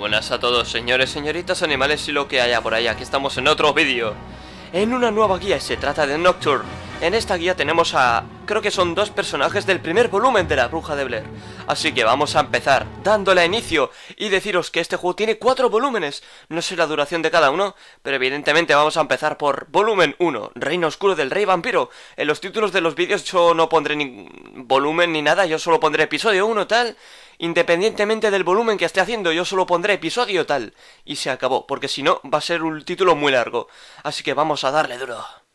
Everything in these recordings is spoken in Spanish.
buenas a todos, señores, señoritas, animales y lo que haya por ahí. Aquí estamos en otro vídeo, en una nueva guía, y se trata de Nocturne. En esta guía tenemos a... creo que son dos personajes del primer volumen de La Bruja de Blair. Así que vamos a empezar dándole a inicio y deciros que este juego tiene 4 volúmenes. No sé la duración de cada uno, pero evidentemente vamos a empezar por volumen 1, Reino Oscuro del Rey Vampiro. En los títulos de los vídeos yo no pondré ni volumen ni nada, yo solo pondré episodio 1 tal. Independientemente del volumen que esté haciendo, yo solo pondré episodio tal. Y se acabó, porque si no va a ser un título muy largo. Así que vamos a darle duro.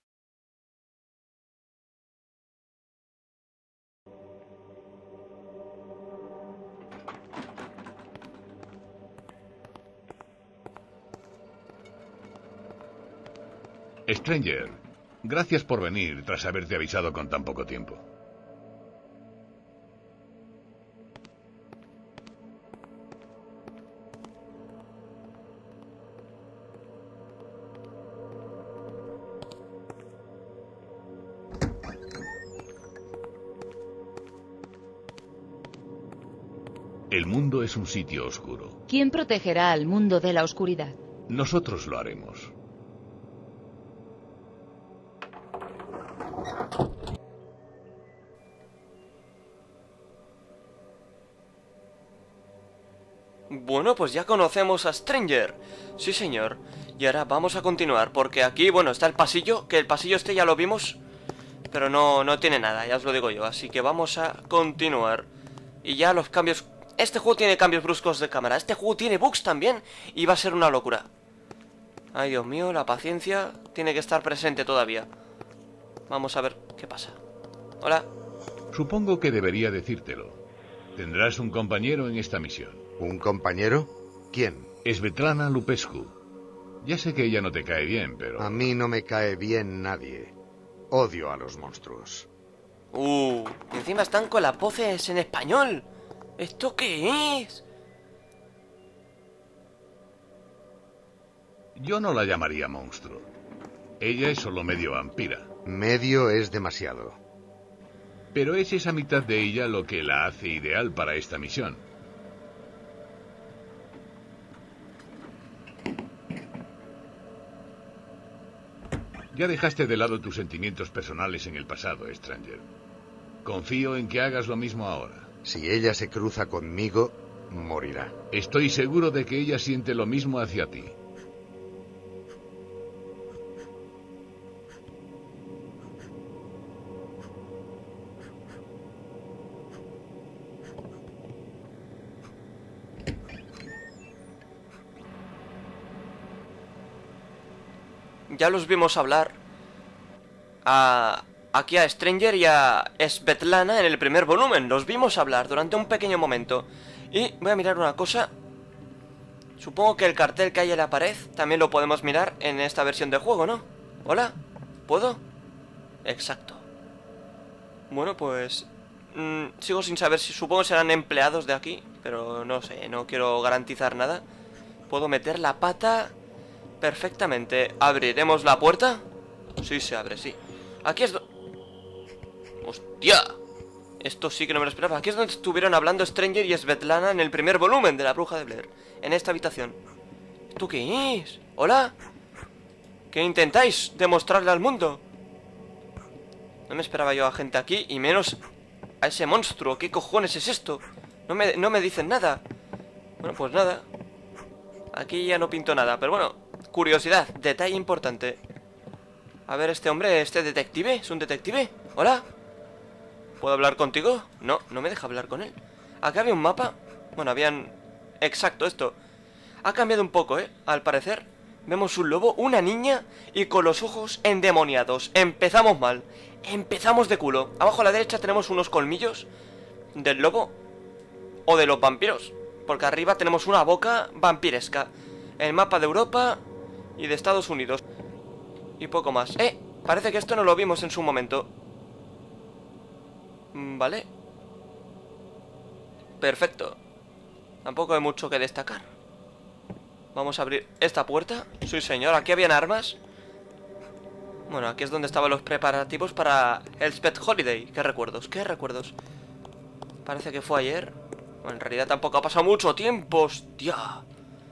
Stranger, gracias por venir tras haberte avisado con tan poco tiempo. El mundo es un sitio oscuro. ¿Quién protegerá al mundo de la oscuridad? Nosotros lo haremos. Bueno, pues ya conocemos a Stranger. Sí, señor. Y ahora vamos a continuar, porque aquí, bueno, está el pasillo, que el pasillo este ya lo vimos, pero no tiene nada, ya os lo digo yo. Así que vamos a continuar. Y ya los cambios... Este juego tiene cambios bruscos de cámara. Este juego tiene bugs también, y va a ser una locura. Ay, Dios mío, la paciencia tiene que estar presente todavía. Vamos a ver qué pasa. Hola. Supongo que debería decírtelo. Tendrás un compañero en esta misión. ¿Un compañero? ¿Quién? Svetlana Lupescu. Ya sé que ella no te cae bien, pero... A mí no me cae bien nadie. Odio a los monstruos. Encima están con las voces en español. ¿Esto qué es? Yo no la llamaría monstruo. Ella es solo medio vampira. Medio es demasiado. Pero es esa mitad de ella lo que la hace ideal para esta misión. Ya dejaste de lado tus sentimientos personales en el pasado, Stranger. Confío en que hagas lo mismo ahora. Si ella se cruza conmigo, morirá. Estoy seguro de que ella siente lo mismo hacia ti. Ya los vimos hablar aquí a Stranger y a Svetlana en el primer volumen. Los vimos hablar durante un pequeño momento. Y voy a mirar una cosa. Supongo que el cartel que hay en la pared también lo podemos mirar en esta versión de juego, ¿no? ¿Hola? ¿Puedo? Exacto. Bueno, pues... sigo sin saber si... Supongo que serán empleados de aquí, pero no sé, no quiero garantizar nada. Puedo meter la pata... perfectamente. ¿Abriremos la puerta? Sí, se abre, sí. Aquí es donde... ¡Hostia! Esto sí que no me lo esperaba. Aquí es donde estuvieron hablando Stranger y Svetlana en el primer volumen de La Bruja de Blair. En esta habitación. ¿Esto qué es? ¿Hola? ¿Qué intentáis demostrarle al mundo? No me esperaba yo a gente aquí, y menos a ese monstruo. ¿Qué cojones es esto? No me dicen nada. Bueno, pues nada. Aquí ya no pinto nada, pero bueno. Curiosidad, detalle importante. A ver, este hombre, este detective, ¿es un detective? ¿Hola? ¿Puedo hablar contigo? No, no me deja hablar con él. Acá había un mapa. Bueno, habían... Exacto, esto. Ha cambiado un poco, al parecer. Vemos un lobo, una niña y con los ojos endemoniados. Empezamos mal. Empezamos de culo. Abajo a la derecha tenemos unos colmillos del lobo o de los vampiros, porque arriba tenemos una boca vampiresca. El mapa de Europa y de Estados Unidos. Y poco más. Parece que esto no lo vimos en su momento. Vale. Perfecto. Tampoco hay mucho que destacar. Vamos a abrir esta puerta. Sí, señor, aquí habían armas. Bueno, aquí es donde estaban los preparativos para Elspeth Holiday. ¿Qué recuerdos? ¿Qué recuerdos? Parece que fue ayer. Bueno, en realidad tampoco ha pasado mucho tiempo. ¡Hostia!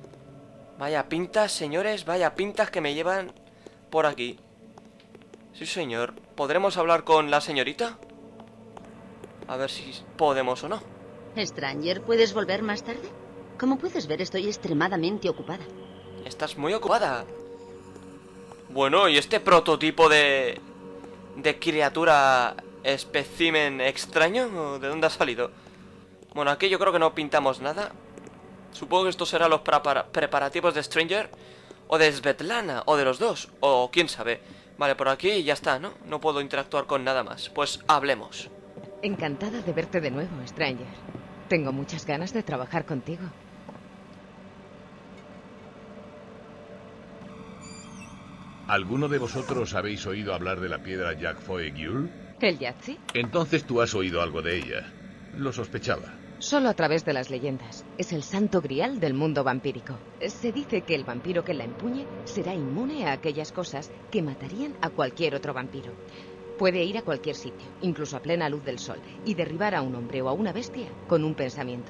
Vaya pintas, señores, vaya pintas que me llevan por aquí. Sí, señor. ¿Podremos hablar con la señorita? A ver si podemos o no. Stranger, ¿puedes volver más tarde? Como puedes ver, estoy extremadamente ocupada. Estás muy ocupada. Bueno, ¿y este prototipo de criatura espécimen extraño? ¿De dónde ha salido? Bueno, aquí yo creo que no pintamos nada. Supongo que esto será los preparativos de Stranger o de Svetlana, o de los dos, o quién sabe. Vale, por aquí ya está, ¿no? No puedo interactuar con nada más. Pues hablemos. Encantada de verte de nuevo, Stranger. Tengo muchas ganas de trabajar contigo. ¿Alguno de vosotros habéis oído hablar de la piedra Jack Foy Gyul? ¿El Yahtzee? Entonces tú has oído algo de ella. Lo sospechaba. Solo a través de las leyendas. Es el santo grial del mundo vampírico. Se dice que el vampiro que la empuñe será inmune a aquellas cosas que matarían a cualquier otro vampiro. Puede ir a cualquier sitio, incluso a plena luz del sol, y derribar a un hombre o a una bestia con un pensamiento.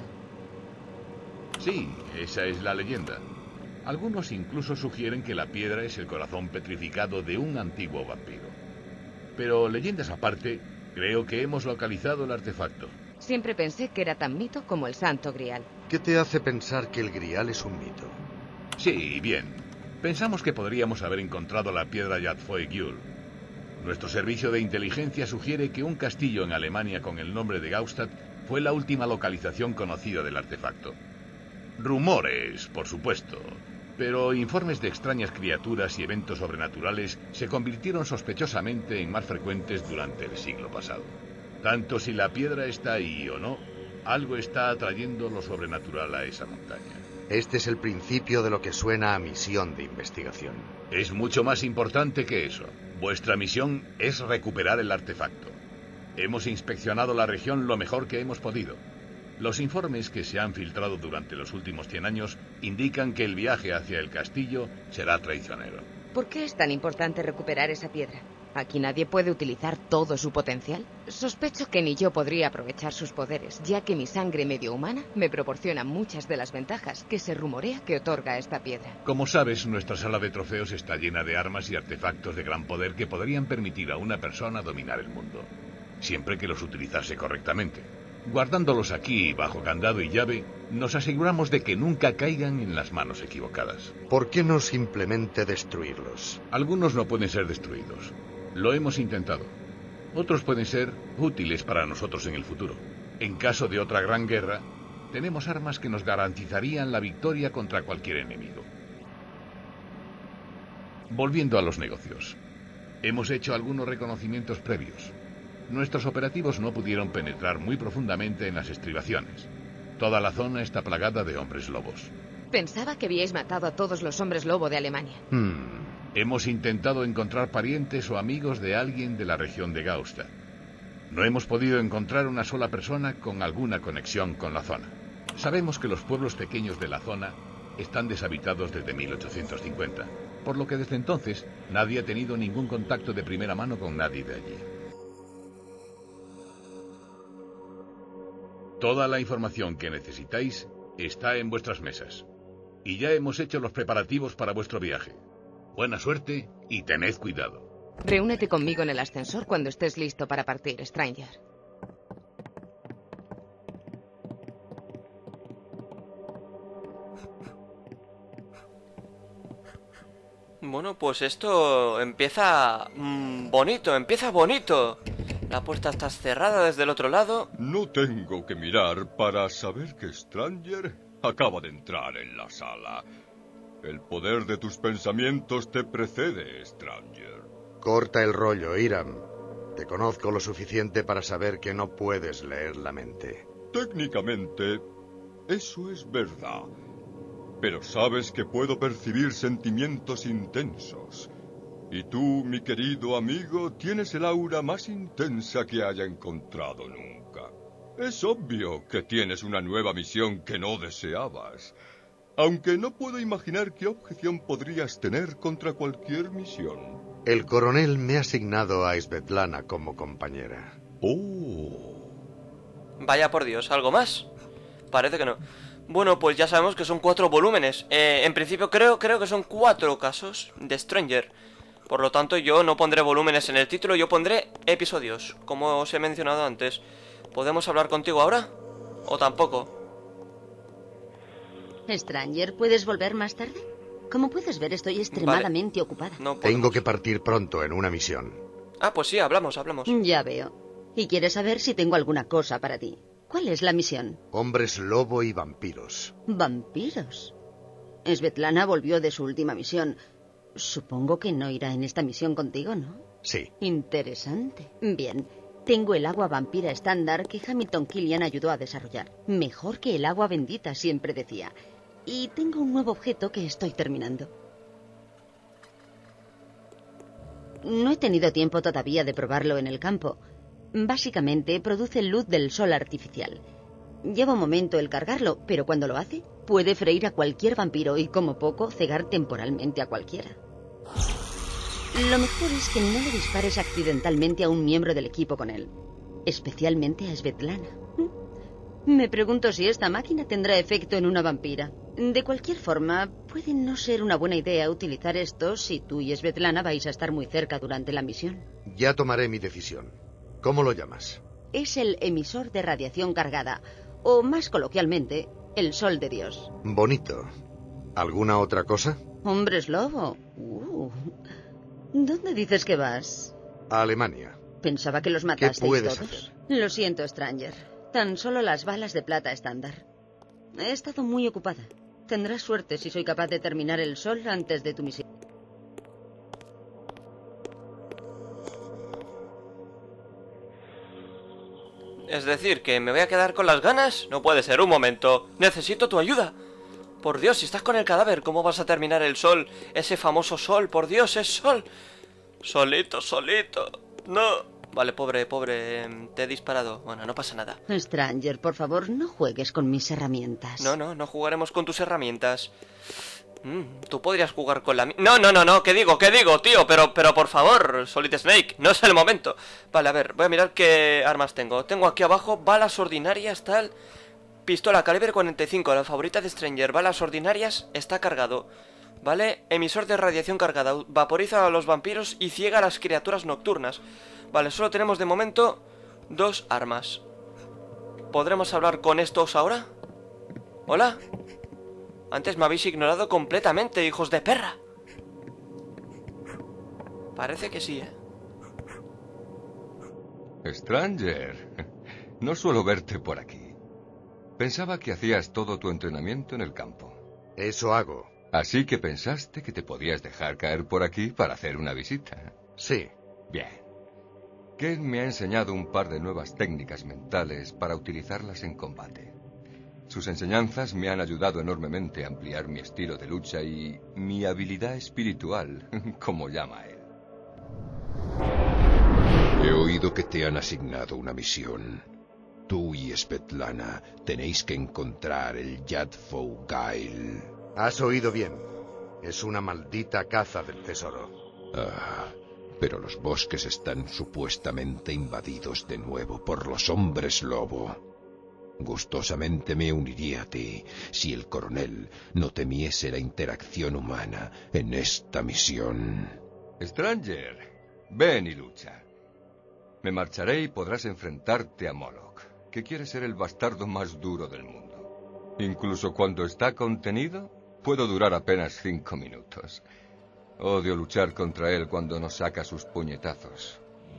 Sí, esa es la leyenda. Algunos incluso sugieren que la piedra es el corazón petrificado de un antiguo vampiro. Pero leyendas aparte, creo que hemos localizado el artefacto. Siempre pensé que era tan mito como el santo grial. ¿Qué te hace pensar que el grial es un mito? Sí, bien. Pensamos que podríamos haber encontrado la piedra Jack Foy Gyul. Nuestro servicio de inteligencia sugiere que un castillo en Alemania con el nombre de Gaustadt fue la última localización conocida del artefacto. Rumores, por supuesto, pero informes de extrañas criaturas y eventos sobrenaturales se convirtieron sospechosamente en más frecuentes durante el siglo pasado. Tanto si la piedra está ahí o no, algo está atrayendo lo sobrenatural a esa montaña. Este es el principio de lo que suena a misión de investigación. Es mucho más importante que eso. Vuestra misión es recuperar el artefacto. Hemos inspeccionado la región lo mejor que hemos podido. Los informes que se han filtrado durante los últimos 100 años indican que el viaje hacia el castillo será traicionero. ¿Por qué es tan importante recuperar esa piedra? ¿Aquí nadie puede utilizar todo su potencial? Sospecho que ni yo podría aprovechar sus poderes, ya que mi sangre medio humana me proporciona muchas de las ventajas que se rumorea que otorga esta piedra. Como sabes, nuestra sala de trofeos está llena de armas y artefactos de gran poder que podrían permitir a una persona dominar el mundo, siempre que los utilizase correctamente. Guardándolos aquí bajo candado y llave, nos aseguramos de que nunca caigan en las manos equivocadas. ¿Por qué no simplemente destruirlos? Algunos no pueden ser destruidos. Lo hemos intentado. Otros pueden ser útiles para nosotros en el futuro. En caso de otra gran guerra, tenemos armas que nos garantizarían la victoria contra cualquier enemigo. Volviendo a los negocios. Hemos hecho algunos reconocimientos previos. Nuestros operativos no pudieron penetrar muy profundamente en las estribaciones. Toda la zona está plagada de hombres lobos. Pensaba que habíais matado a todos los hombres lobo de Alemania. Hemos intentado encontrar parientes o amigos de alguien de la región de Gaustadt. No hemos podido encontrar una sola persona con alguna conexión con la zona. Sabemos que los pueblos pequeños de la zona están deshabitados desde 1850, por lo que desde entonces nadie ha tenido ningún contacto de primera mano con nadie de allí. Toda la información que necesitáis está en vuestras mesas. Y ya hemos hecho los preparativos para vuestro viaje. Buena suerte y tened cuidado. Reúnete conmigo en el ascensor cuando estés listo para partir, Stranger. Bueno, pues esto empieza bonito. La puerta está cerrada desde el otro lado. No tengo que mirar para saber que Stranger acaba de entrar en la sala. El poder de tus pensamientos te precede, Stranger. Corta el rollo, Hiram. Te conozco lo suficiente para saber que no puedes leer la mente. Técnicamente, eso es verdad. Pero sabes que puedo percibir sentimientos intensos. Y tú, mi querido amigo, tienes el aura más intensa que haya encontrado nunca. Es obvio que tienes una nueva misión que no deseabas. Aunque no puedo imaginar qué objeción podrías tener contra cualquier misión. El coronel me ha asignado a Svetlana como compañera. Oh. Vaya por Dios, ¿algo más? Parece que no. Bueno, pues ya sabemos que son 4 volúmenes. En principio creo que son 4 casos de Stranger. Por lo tanto yo no pondré volúmenes en el título, yo pondré episodios, como os he mencionado antes. ¿Podemos hablar contigo ahora? ¿O tampoco? Stranger, ¿puedes volver más tarde? Como puedes ver, estoy extremadamente ocupada. No Tengo que partir pronto en una misión. Ah, pues sí, hablamos. Ya veo. Y quieres saber si tengo alguna cosa para ti. ¿Cuál es la misión? Hombres lobo y vampiros. ¿Vampiros? Svetlana volvió de su última misión. Supongo que no irá en esta misión contigo, ¿no? Sí. Interesante. Bien. Tengo el agua vampira estándar que Hamilton Killian ayudó a desarrollar. Mejor que el agua bendita, siempre decía. Y tengo un nuevo objeto que estoy terminando. No he tenido tiempo todavía de probarlo en el campo. Básicamente produce luz del sol artificial. Lleva un momento el cargarlo, pero cuando lo hace, puede freír a cualquier vampiro y, como poco, cegar temporalmente a cualquiera. Lo mejor es que no le dispares accidentalmente a un miembro del equipo con él. Especialmente a Svetlana. Me pregunto si esta máquina tendrá efecto en una vampira. De cualquier forma, puede no ser una buena idea utilizar esto si tú y Svetlana vais a estar muy cerca durante la misión. Ya tomaré mi decisión. ¿Cómo lo llamas? Es el emisor de radiación cargada, o más coloquialmente, el sol de Dios. Bonito. ¿Alguna otra cosa? Hombres lobo. ¿Dónde dices que vas? A Alemania. Pensaba que los matasteis ¿Qué puedes todos. hacer? Lo siento, Stranger. Tan solo las balas de plata estándar. He estado muy ocupada. Tendrás suerte si soy capaz de terminar el sol antes de tu misión. Es decir, que me voy a quedar con las ganas. No puede ser, un momento. Necesito tu ayuda. Por Dios, si estás con el cadáver, ¿cómo vas a terminar el sol? Ese famoso sol, por Dios, es sol. Solito. No. Vale, pobre, te he disparado. Bueno, no pasa nada. Stranger, por favor, no juegues con mis herramientas. No jugaremos con tus herramientas. Tú podrías jugar con la mía. No, ¿qué digo, tío? Pero por favor, Solid Snake, no es el momento. Vale, a ver, voy a mirar qué armas tengo. Tengo aquí abajo balas ordinarias, tal. Pistola calibre 45, la favorita de Stranger. Balas ordinarias, está cargado. Vale, emisor de radiación cargada. Vaporiza a los vampiros y ciega a las criaturas nocturnas. Vale, solo tenemos de momento 2 armas. ¿Podremos hablar con estos ahora? ¿Hola? Antes me habéis ignorado completamente, hijos de perra. Parece que sí, Stranger, no suelo verte por aquí. Pensaba que hacías todo tu entrenamiento en el campo. Eso hago. Así que pensaste que te podías dejar caer por aquí para hacer una visita. Sí. Bien. Ken me ha enseñado un par de nuevas técnicas mentales para utilizarlas en combate. Sus enseñanzas me han ayudado enormemente a ampliar mi estilo de lucha y mi habilidad espiritual, como llama él. He oído que te han asignado una misión. Tú y Svetlana tenéis que encontrar el Jadfou Gail. Has oído bien. Es una maldita caza del tesoro. Pero los bosques están supuestamente invadidos de nuevo por los hombres lobo. Gustosamente me uniría a ti si el coronel no temiese la interacción humana en esta misión. Stranger, ven y lucha. Me marcharé y podrás enfrentarte a Moloch, que quiere ser el bastardo más duro del mundo. Incluso cuando está contenido, puedo durar apenas 5 minutos. Odio luchar contra él cuando nos saca sus puñetazos.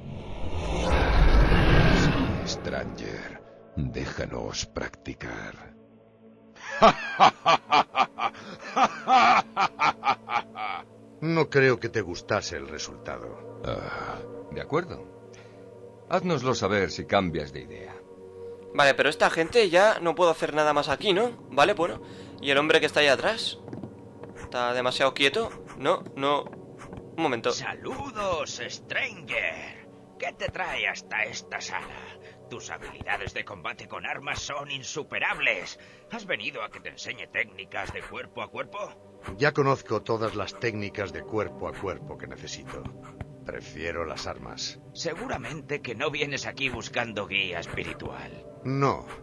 Sí, Stranger, déjanos practicar. No creo que te gustase el resultado. De acuerdo. Háznoslo saber si cambias de idea. Vale, pero esta gente ya no puedo hacer nada más aquí, ¿no? Vale, bueno. ¿Y el hombre que está ahí atrás? ¿Está demasiado quieto? No. Un momento. ¡Saludos, Stranger! ¿Qué te trae hasta esta sala? Tus habilidades de combate con armas son insuperables. ¿Has venido a que te enseñe técnicas de cuerpo a cuerpo? Ya conozco todas las técnicas de cuerpo a cuerpo que necesito. Prefiero las armas. Seguramente que no vienes aquí buscando guía espiritual. No.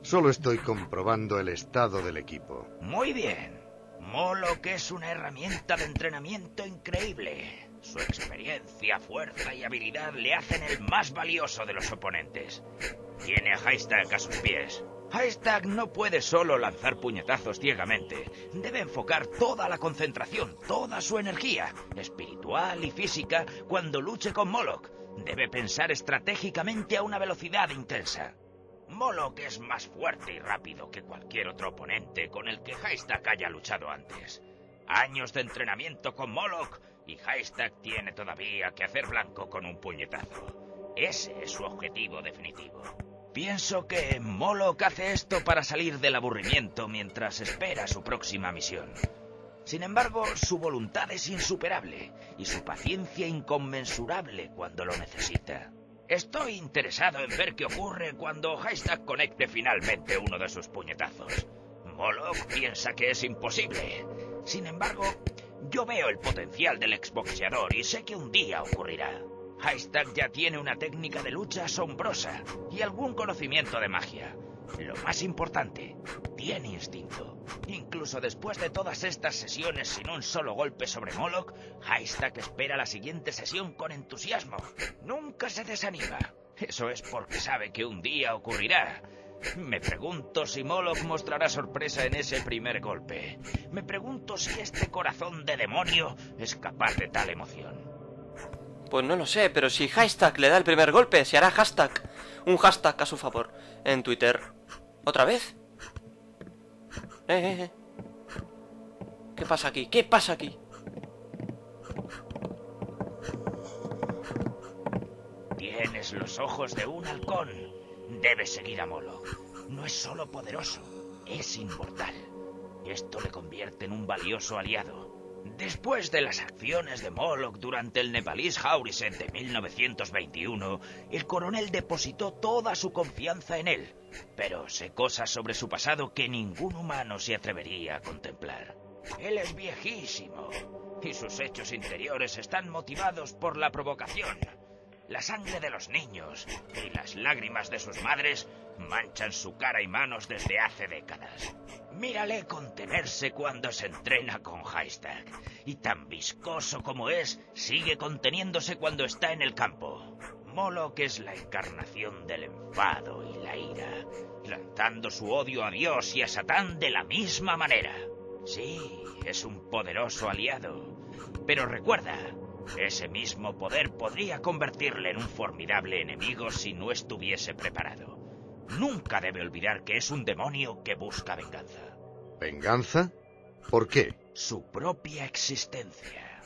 Solo estoy comprobando el estado del equipo. Muy bien. Moloch es una herramienta de entrenamiento increíble. Su experiencia, fuerza y habilidad le hacen el más valioso de los oponentes. Tiene a Haystack a sus pies. Haystack no puede solo lanzar puñetazos ciegamente. Debe enfocar toda la concentración, toda su energía, espiritual y física, cuando luche con Moloch. Debe pensar estratégicamente a una velocidad intensa. Moloch es más fuerte y rápido que cualquier otro oponente con el que Haystack haya luchado antes. Años de entrenamiento con Moloch y Haystack tiene todavía que hacer blanco con un puñetazo. Ese es su objetivo definitivo. Pienso que Moloch hace esto para salir del aburrimiento mientras espera su próxima misión. Sin embargo, su voluntad es insuperable y su paciencia inconmensurable cuando lo necesita. Estoy interesado en ver qué ocurre cuando Haystack conecte finalmente uno de sus puñetazos. Moloch piensa que es imposible. Sin embargo, yo veo el potencial del exboxeador y sé que un día ocurrirá. Haystack ya tiene una técnica de lucha asombrosa y algún conocimiento de magia. Lo más importante, tiene instinto. Incluso después de todas estas sesiones sin un solo golpe sobre Moloch, Haystack espera la siguiente sesión con entusiasmo. Nunca se desanima. Eso es porque sabe que un día ocurrirá. Me pregunto si Moloch mostrará sorpresa en ese primer golpe. Me pregunto si este corazón de demonio es capaz de tal emoción. Pues no lo sé, pero si Haystack le da el primer golpe, se hará un hashtag a su favor en Twitter. ¿Otra vez? ¿Qué pasa aquí? ¿Qué pasa aquí? Tienes los ojos de un halcón. Debes seguir a Moloch. No es solo poderoso, es inmortal. Esto le convierte en un valioso aliado. Después de las acciones de Moloch durante el Nepalese Haurisent de 1921, el coronel depositó toda su confianza en él, pero sé cosas sobre su pasado que ningún humano se atrevería a contemplar. Él es viejísimo, y sus hechos interiores están motivados por la provocación. La sangre de los niños y las lágrimas de sus madres manchan su cara y manos desde hace décadas. Mírale contenerse cuando se entrena con Haystack, y tan viscoso como es, sigue conteniéndose cuando está en el campo. Moloch es la encarnación del enfado y la ira, lanzando su odio a Dios y a Satán de la misma manera. Sí, es un poderoso aliado, pero recuerda, ese mismo poder podría convertirle en un formidable enemigo si no estuviese preparado. Nunca debe olvidar que es un demonio que busca venganza. ¿Venganza? ¿Por qué? Su propia existencia.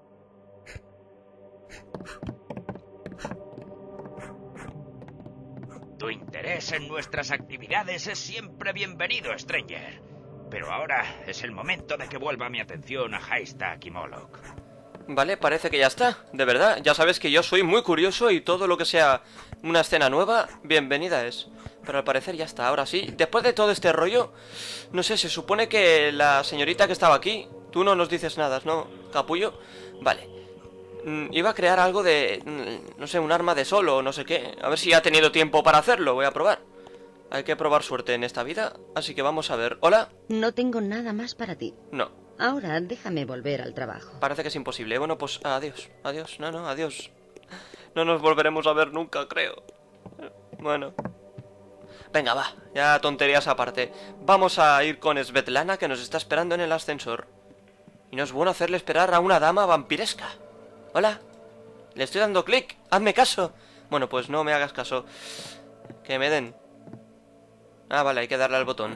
Tu interés en nuestras actividades es siempre bienvenido, Stranger. Pero ahora es el momento de que vuelva mi atención a Haystack y Moloch. Vale, parece que ya está, de verdad. Ya sabes que yo soy muy curioso y todo lo que sea una escena nueva, bienvenida es. Pero al parecer ya está, ahora sí. Después de todo este rollo, no sé, se supone que la señorita que estaba aquí, tú no nos dices nada, ¿no, capullo? Vale. Iba a crear algo de, no sé, un arma de sol o no sé qué. A ver si ha tenido tiempo para hacerlo, voy a probar. Hay que probar suerte en esta vida, así que vamos a ver. ¿Hola? No tengo nada más para ti. No. Ahora déjame volver al trabajo. Parece que es imposible. Bueno, pues adiós. Adiós. No, adiós. No nos volveremos a ver nunca, creo. Bueno. Venga, va. Ya tonterías aparte. Vamos a ir con Svetlana, que nos está esperando en el ascensor. Y no es bueno hacerle esperar a una dama vampiresca. Hola. Le estoy dando clic. Hazme caso. Bueno, pues no me hagas caso. Que me den. Ah, vale, hay que darle al botón.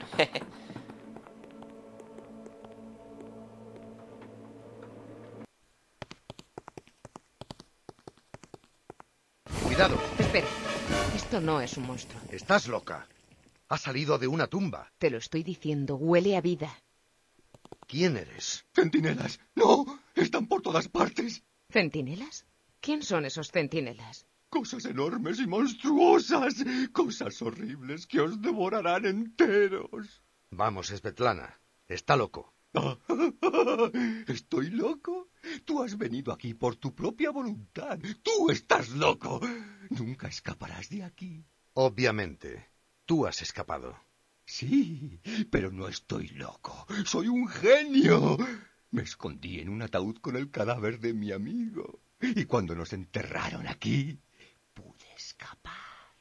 Cuidado. Espera. Esto no es un monstruo. Estás loca. Ha salido de una tumba. Te lo estoy diciendo, huele a vida. ¿Quién eres? ¡Centinelas! ¡No! ¡Están por todas partes! ¿Centinelas? ¿Quién son esos centinelas? Cosas enormes y monstruosas. Cosas horribles que os devorarán enteros. Vamos, Svetlana. Está loco. ¿Estoy loco? Tú has venido aquí por tu propia voluntad. ¡Tú estás loco! Nunca escaparás de aquí. Obviamente. Tú has escapado. Sí, pero no estoy loco. Soy un genio. Me escondí en un ataúd con el cadáver de mi amigo. Y cuando nos enterraron aquí, pude escapar.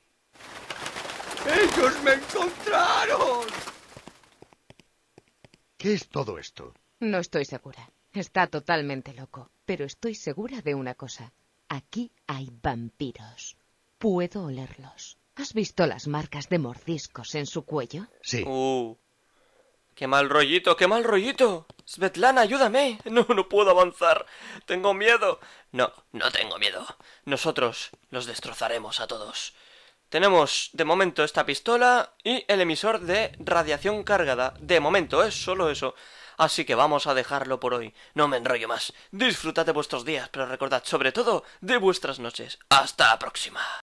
¡Ellos me encontraron! ¿Qué es todo esto? No estoy segura. Está totalmente loco. Pero estoy segura de una cosa. Aquí hay vampiros. Puedo olerlos. ¿Has visto las marcas de mordiscos en su cuello? Sí. ¡Qué mal rollito, qué mal rollito! Svetlana, ayúdame. No puedo avanzar. Tengo miedo. No tengo miedo. Nosotros los destrozaremos a todos. Tenemos, de momento, esta pistola y el emisor de radiación cargada. De momento, es solo eso. Así que vamos a dejarlo por hoy. No me enrollo más. Disfrutad de vuestros días, pero recordad, sobre todo, de vuestras noches. ¡Hasta la próxima!